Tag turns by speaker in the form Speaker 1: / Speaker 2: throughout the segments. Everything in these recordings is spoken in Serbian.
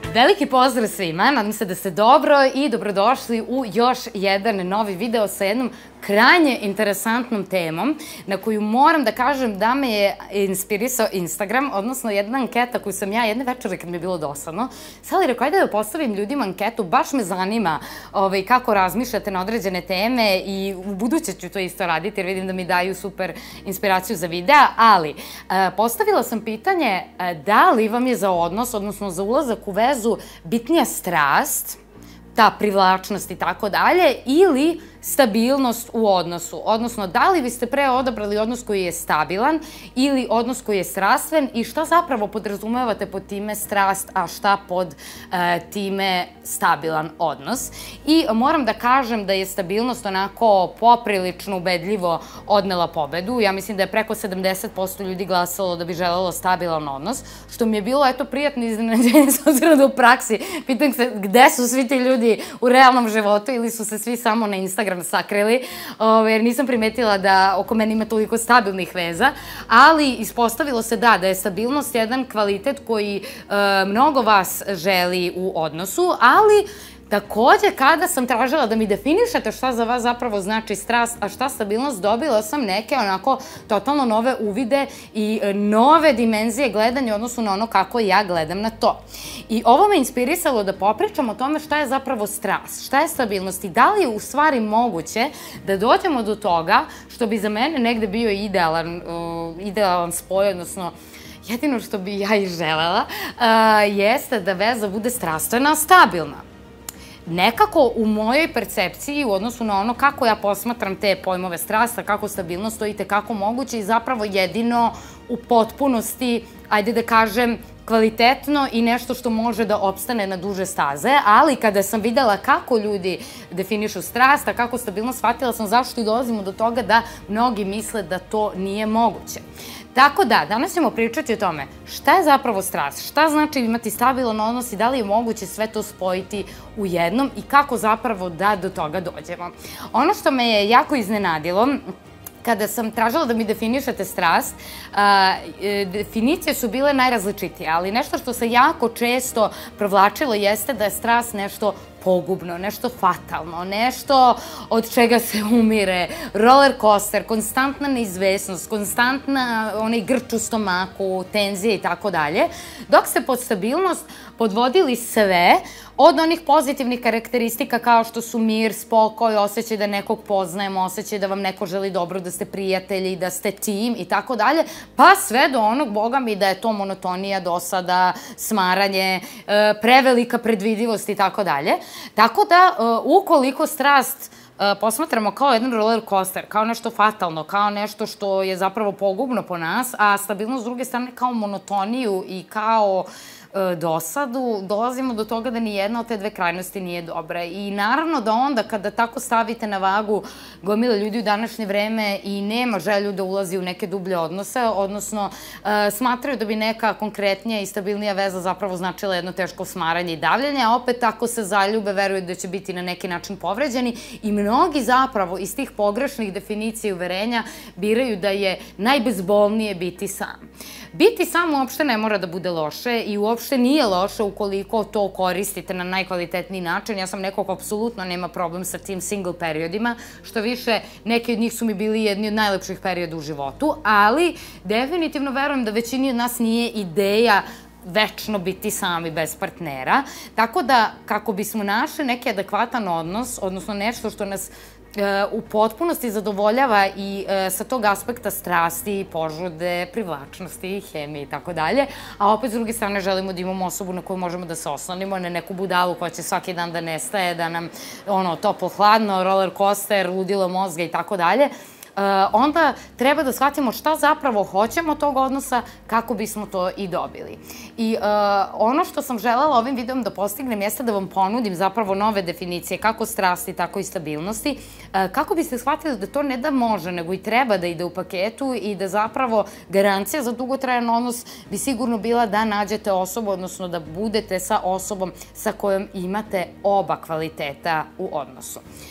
Speaker 1: Veliki pozdrav svima, nadam se da ste dobro i dobrodošli u još jedan novi video sa jednom krajnje interesantnom temom na koju moram da kažem da me je inspirisao Instagram, odnosno jedna anketa koju sam ja jedne večere kad mi je bilo dosadno, sad rekao, ajde da postavim ljudima anketu, baš me zanima kako razmišljate na određene teme i u buduće ću to isto raditi jer vidim da mi daju super inspiraciju za videa, ali postavila sam pitanje da li vam je za odnos, odnosno za ulazak u vezu bitnija strast, ta privlačnost i tako dalje, ili stabilnost u odnosu. Odnosno, da li biste pre odabrali odnos koji je stabilan ili odnos koji je strastven i šta zapravo podrazumevate pod time strast, a šta pod time stabilan odnos. I moram da kažem da je stabilnost onako poprilično ubedljivo odnela pobedu. Ja mislim da je preko 70% ljudi glasalo da bi želelo stabilan odnos, što mi je bilo, eto, prijatno iznenađenje s obzirom da u praksi. Pitam se gde su svi ti ljudi u realnom životu ili su se svi samo na Instagram sakrili, jer nisam primetila da oko mene ima toliko stabilnih veza, ali ispostavilo se da je stabilnost jedan kvalitet koji mnogo vas želi u odnosu, ali takođe, kada sam tražila da mi definišete šta za vas zapravo znači strast, a šta stabilnost, dobila sam neke onako totalno nove uvide i nove dimenzije gledanja u odnosu na ono kako ja gledam na to. I ovo me inspirisalo da popričam o tome šta je zapravo strast, šta je stabilnost i da li je u stvari moguće da dođemo do toga što bi za mene negde bio idealan spoj, odnosno jedino što bi ja i želela, jeste da veza bude strastvena, stabilna. Nekako u mojoj percepciji u odnosu na ono kako ja posmatram te pojmove strasta, kako stabilnost stoji tekako moguće i zapravo jedino u potpunosti, ajde da kažem, kvalitetno i nešto što može da opstane na duže staze, ali kada sam videla kako ljudi definišu strast, a kako stabilnost, shvatila sam zašto i dolazimo do toga da mnogi misle da to nije moguće. Tako da, danas ćemo pričati o tome šta je zapravo strast, šta znači imati stabilan odnos i da li je moguće sve to spojiti u jednom i kako zapravo da do toga dođemo. Ono što me je jako iznenadilo, kada sam tražila da mi definišete strast, definicije su bile najrazličitije, ali nešto što se jako često provlačilo jeste da je strast nešto pogubno, nešto fatalno, nešto od čega se umire, roller coaster, konstantna neizvesnost, konstantna onaj grč u stomaku, tenzije i tako dalje, dok se pod stabilnost podvodili sve od onih pozitivnih karakteristika kao što su mir, spokoj, osjećaj da nekog poznajemo, osjećaj da vam neko želi dobro, da ste prijatelji, da ste tim i tako dalje, pa sve do onog, boga mi, da je to monotonija, dosada, smaranje, prevelika predvidivost i tako dalje. Tako da, ukoliko strast posmatramo kao jedan roller coaster, kao nešto fatalno, kao nešto što je zapravo pogubno po nas, a stabilnost s druge strane kao monotoniju i kao dosadu, dolazimo do toga da nijedna od te dve krajnosti nije dobra. I naravno da onda kada tako stavite na vagu gomila ljudi u današnje vreme i nema želju da ulazi u neke dublje odnose, odnosno smatraju da bi neka konkretnija i stabilnija veza zapravo značila jedno teško smaranje i davljanje, a opet ako se zaljube veruju da će biti na neki način povređeni i mnogi zapravo iz tih pogrešnih definicija i uverenja biraju da je najbezbolnije biti sam. Biti sam uopšte ne mora da bude loše i uopšte nije loše ukoliko to koristite na najkvalitetniji način. Ja sam neko ko apsolutno nema problem sa tim single periodima, što više neki od njih su mi bili jedni od najlepših perioda u životu, ali definitivno verujem da većini od nas nije ideja večno biti sami bez partnera. Tako da, kako bismo našli neki adekvatan odnos, odnosno nešto što nas u potpunosti zadovoljava i sa tog aspekta strasti, požude, privlačnosti, hemije i tako dalje, a opet s druge strane želimo da imamo osobu na koju možemo da se oslonimo, ne neku budalu koja će svaki dan da nestaje, da nam toplo-hladno, roller coaster, ludilo mozga i tako dalje, onda treba da shvatimo šta zapravo hoćemo od tog odnosa kako bismo to i dobili. I ono što sam želela ovim videom da postignem jeste da vam ponudim zapravo nove definicije kako strasti, tako i stabilnosti, kako biste shvatili da to ne da može, nego i treba da ide u paketu i da zapravo garancija za dugotrajan odnos bi sigurno bila da nađete osobu, odnosno da budete sa osobom sa kojom imate oba kvaliteta u odnosu.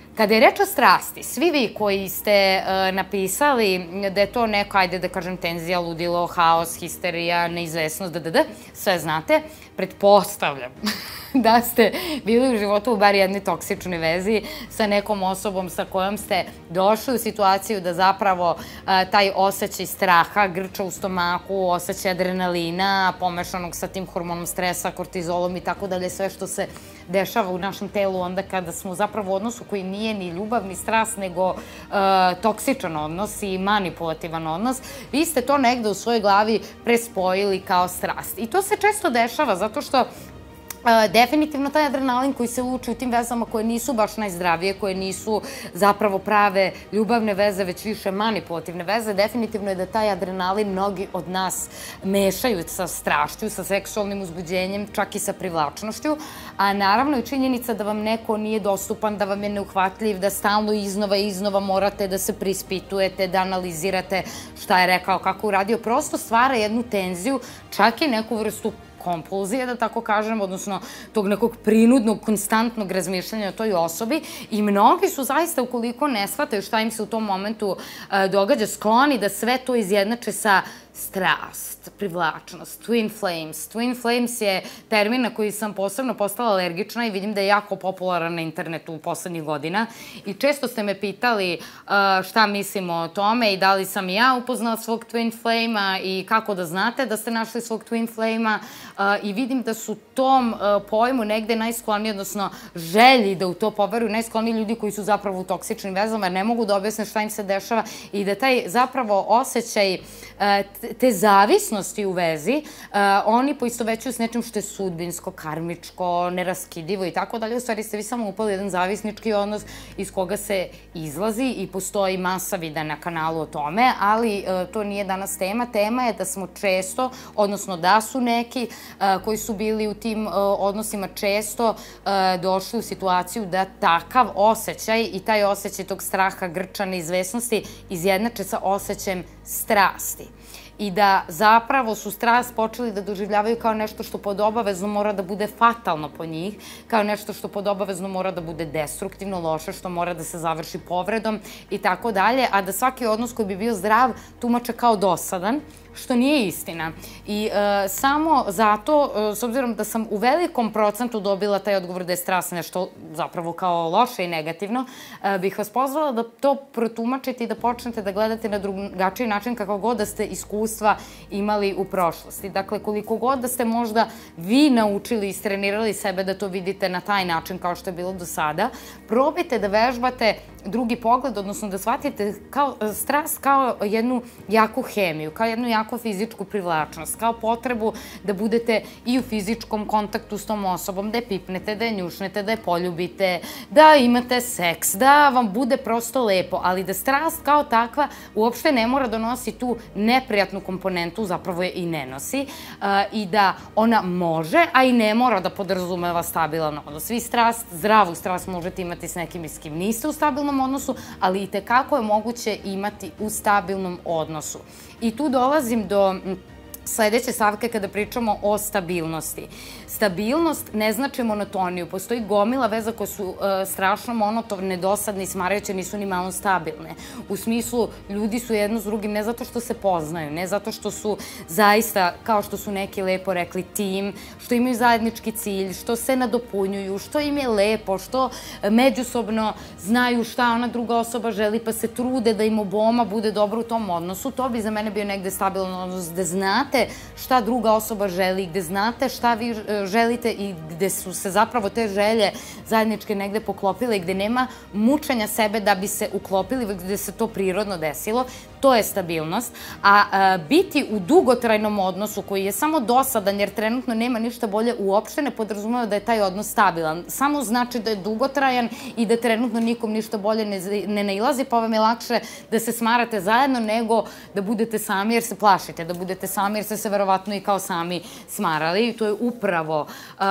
Speaker 1: Kada je reč o strasti, svi vi koji ste napisali da je to neko, ajde da kažem, tenzija, ludilo, haos, histerija, neizvesnost, sve znate, pretpostavljam da ste bili u životu u bar jednoj toksičnoj vezi sa nekom osobom sa kojom ste došli u situaciju da zapravo taj osjećaj straha, grča u stomaku, osjećaj adrenalina, pomešanog sa tim hormonom stresa, kortizolom i tako dalje, sve što se dešava u našem telu onda kada smo zapravo u odnosu koji nije ni ljubav, ni strast, nego toksičan odnos i manipulativan odnos, vi ste to negde u svojoj glavi prespojili kao strast. I to se često dešava zato što definitivno taj adrenalin koji se luči u tim vezama koje nisu baš najzdravije, koje nisu zapravo prave ljubavne veze, već više manipulativne veze, definitivno je da taj adrenalin mnogi od nas mešaju sa strašću, sa seksualnim uzbuđenjem, čak i sa privlačnošću, a naravno i činjenica da vam neko nije dostupan, da vam je neuhvatljiv, da stalno iznova i iznova morate da se prispitujete, da analizirate šta je rekao, kako uradio, prosto stvara jednu tenziju, čak i neku vrstu kompulzije, da tako kažem, odnosno tog nekog prinudnog, konstantnog razmišljanja o toj osobi i mnogi su zaista, ukoliko ne shvataju šta im se u tom momentu događa, skloni da sve to izjednače sa strast, privlačnost, twin flames. Twin flames je termin na koji sam posebno postala alergična i vidim da je jako popularan na internetu u poslednjih godina i često ste me pitali šta mislimo o tome i da li sam ja upoznala svog twin flame-a i kako da znate da ste našli svog twin flame-a i vidim da su tom pojmu negde najskloniji, odnosno želji da u to poveruju, najskloniji ljudi koji su zapravo u toksičnim vezama jer ne mogu da objasne šta im se dešava i da taj zapravo osjećaj te zavisnosti u vezi, oni poistovećuju s nečim što je sudbinsko, karmičko, neraskidivo i tako dalje. U stvari ste vi samo upali jedan zavisnički odnos iz koga se izlazi i postoji masa videa na kanalu o tome, ali to nije danas tema. Tema je da smo često, odnosno da su neki koji su bili u tim odnosima često došli u situaciju da takav osjećaj i taj osjećaj tog straha, grča, neizvesnosti izjednače sa osjećajem strasti. I da zapravo su strast počeli da doživljavaju kao nešto što pod obavezno mora da bude fatalno po njih, kao nešto što pod obavezno mora da bude destruktivno, loše, što mora da se završi povredom i tako dalje, a da svaki odnos koji bi bio zdrav tumače kao dosadan, što nije istina. I samo zato, s obzirom da sam u velikom procentu dobila taj odgovor da je strast nešto zapravo kao loše i negativno, bih vas pozvala da to protumačite i da počnete da gledate na drugačiji način kako god da ste iskustva imali u prošlosti. Dakle, koliko god da ste možda vi naučili i istrenirali sebe da to vidite na taj način kao što je bilo do sada, probajte da vežbate drugi pogled, odnosno da shvatite strast kao jednu jaku hemiju, kao jednu jaku fizičku privlačnost, kao potrebu da budete i u fizičkom kontaktu s tom osobom, da je pipnete, da je njušnete, da je poljubite, da imate seks, da vam bude prosto lepo, ali da strast kao takva uopšte ne mora da nosi tu neprijatnu komponentu, zapravo je i ne nosi, i da ona može, a i ne mora da podrazumeva stabilan odnos. Vi strast, zdravu strast možete imati s nekim s kim niste u stabilnom odnosu, ali i tekako je moguće imati u stabilnom odnosu. I tu dolazim do sledeće stavke kada pričamo o stabilnosti. Stabilnost ne znači monotoniju. Postoji gomila veza koje su strašno monotovne, dosadne i smarajuće, nisu ni malo stabilne. U smislu, ljudi su jedno s drugim ne zato što se poznaju, ne zato što su zaista, kao što su neki lepo rekli, tim, što imaju zajednički cilj, što se nadopunjuju, što im je lepo, što međusobno znaju šta ona druga osoba želi, pa se trude da im oboma bude dobro u tom odnosu. To bi za mene bio negde stabilan odnos, da znate šta druga osoba želi, gde znate šta vi želite i gde su se zapravo te želje zajedničke negde poklopile i gde nema mučenja sebe da bi se uklopili, gde se to prirodno desilo. To je stabilnost. A biti u dugotrajnom odnosu koji je samo dosadan jer trenutno nema ništa bolje, uopšte ne podrazumeva da je taj odnos stabilan. Samo znači da je dugotrajan i da trenutno nikom ništa bolje ne nailazi, pa vam je lakše da se smarate zajedno nego da budete sami jer se plašite, da budete sami jer ste se verovatno i kao sami smarali. I to je upravo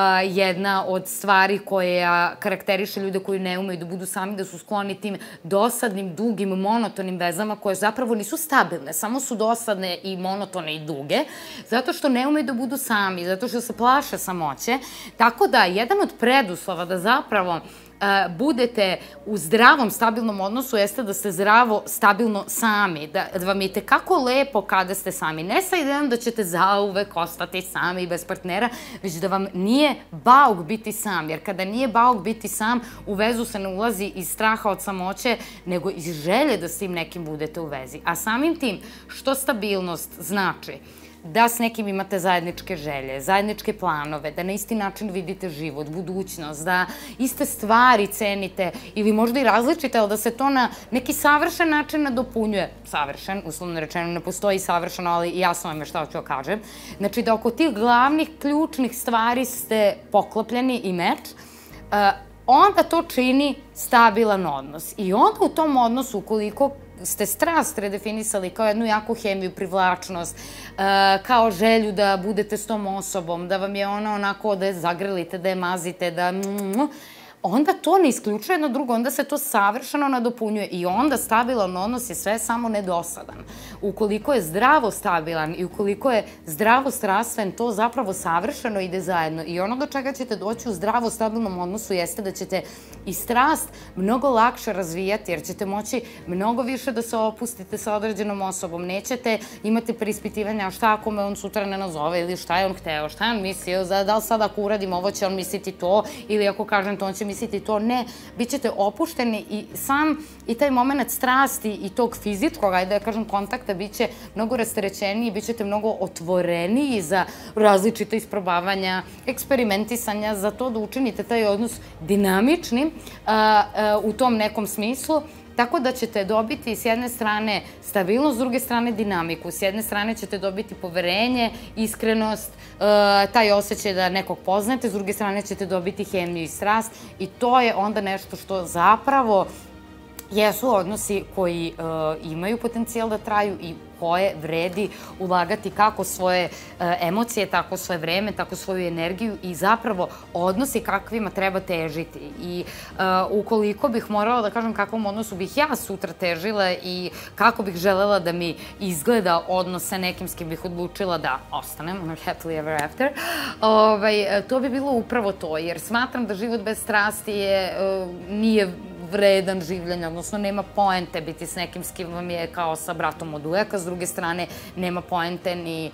Speaker 1: jedna od stvari koja karakteriše ljude koji ne umeju da budu sami, da su skloni tim dosadnim, dugim, monotonim vezama koje zapravo nisu stabilne, samo su dosadne i monotone i duge, zato što ne umeju da budu sami, zato što se plaše samoće. Tako da, jedan od preduslova da zapravo budete u zdravom, stabilnom odnosu jeste da ste zdravo, stabilno sami, da vam je tekako lepo kada ste sami. Ne sa idejom da ćete zauvek ostati sami i bez partnera, već da vam nije bauk biti sam, jer kada nije bauk biti sam, u vezu se ne ulazi iz straha od samoće, nego iz želje da s tim nekim budete u vezi. A samim tim, što stabilnost znači? Da s nekim imate zajedničke želje, zajedničke planove, da na isti način vidite život, budućnost, da iste stvari cenite ili možda i različite, ali da se to na neki savršen način nadopunjuje. Savršen, uslovno rečeno, ne postoji savršeno, ali jasno vam je šta hoću da kažem. Znači da oko tih glavnih, ključnih stvari ste poklopljeni i meč, onda to čini stabilan odnos. I onda u tom odnosu, ukoliko ste strast redefinisali kao jednu jaku hemiju, privlačnost, kao želju da budete s tom osobom, da vam je ona onako da je zagrlite, da je mazite, da onda to ne isključuje jedno drugo, onda se to savršeno nadopunjuje i onda stabilan odnos je sve samo nedosadan. Ukoliko je zdravo stabilan i ukoliko je zdravo strastven, to zapravo savršeno ide zajedno i ono do čega ćete doći u zdravo stabilnom odnosu jeste da ćete i strast mnogo lakše razvijati, jer ćete moći mnogo više da se opustite sa određenom osobom. Nećete imati preispitivanja šta ako me on sutra ne nazove ili šta je on hteo, šta je on mislio, da li sad ako uradim ovo će on misliti to ili ako kažem to on će misliti to, ne, bit ćete opušteni i sam i taj moment strasti i tog fizičkog, ajde da kažem, kontakta bit će mnogo rasterećeniji, bit ćete mnogo otvoreniji za različite isprobavanja, eksperimentisanja, za to da učinite taj odnos dinamičnim u tom nekom smislu. Tako da ćete dobiti s jedne strane stabilnost, s druge strane dinamiku. S jedne strane ćete dobiti poverenje, iskrenost, taj osjećaj da nekog poznate, s druge strane ćete dobiti hemiju i strast i to je onda nešto što zapravo jesu odnosi koji imaju potencijal da traju i koje vredi ulagati kako svoje emocije, tako svoje vreme, tako svoju energiju i zapravo odnosi kakvima treba težiti. I ukoliko bih morala da kažem kakvom odnosu bih ja sutra težila i kako bih želela da mi izgleda odnos sa nekim s kim bih odlučila da ostanem, happily ever after, to bi bilo upravo to, jer smatram da život bez strasti nije vredan življenja, odnosno nema poente biti s nekim s kim vam je kao sa bratom od uveka, s druge strane nema poente ni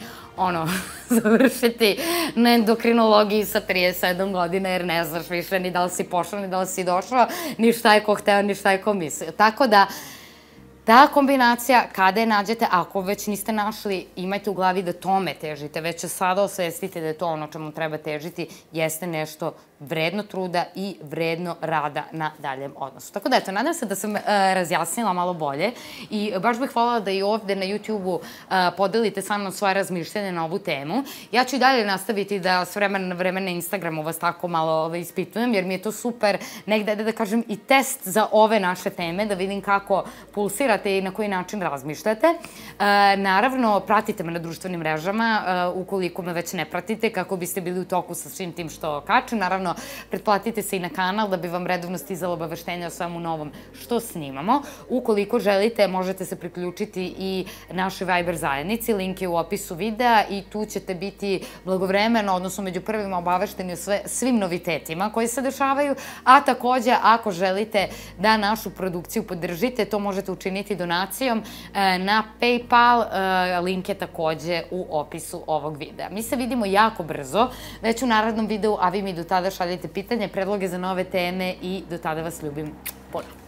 Speaker 1: završiti na endokrinologiji sa 37 godina jer ne znaš više ni da li si pošao, ni da li si došao, ni šta je ko hteo, ni šta je ko mislio. Tako da ta kombinacija, kada je nađete, ako već niste našli, imajte u glavi da tome težite, već sada osvestite da je to ono čemu treba težiti, jeste nešto vredno truda i vredno rada na daljem odnosu. Tako da, eto, nadam se da sam razjasnila malo bolje i baš bih voljela da i ovde na YouTube-u podelite sa mnom svoje razmišljanje na ovu temu. Ja ću i dalje nastaviti da s vremena na vreme na Instagramu vas tako malo ispitujem, jer mi je to super negde, da kažem, i test za ove naše teme, da vidim kako pulsirate i na koji način razmišljate. Naravno, pratite me na društvenim mrežama, ukoliko me već ne pratite, kako biste bili u toku sa svim tim što kačem. Naravno, pretplatite se i na kanal da bi vam redovno stizalo obaveštenja o svemu novom što snimamo. Ukoliko želite, možete se priključiti i našoj Viber zajednici, link je u opisu videa i tu ćete biti blagovremeno, odnosno među prvima obavešteni o svim novitetima koji se dešavaju, a takođe ako želite da našu produkciju podržite, to možete učiniti donacijom na PayPal, link je takođe u opisu ovog videa. Mi se vidimo jako brzo, već u narednom videu, a vi mi do tada šaljite pitanje, predloge za nove teme i do tada vas ljubim puno.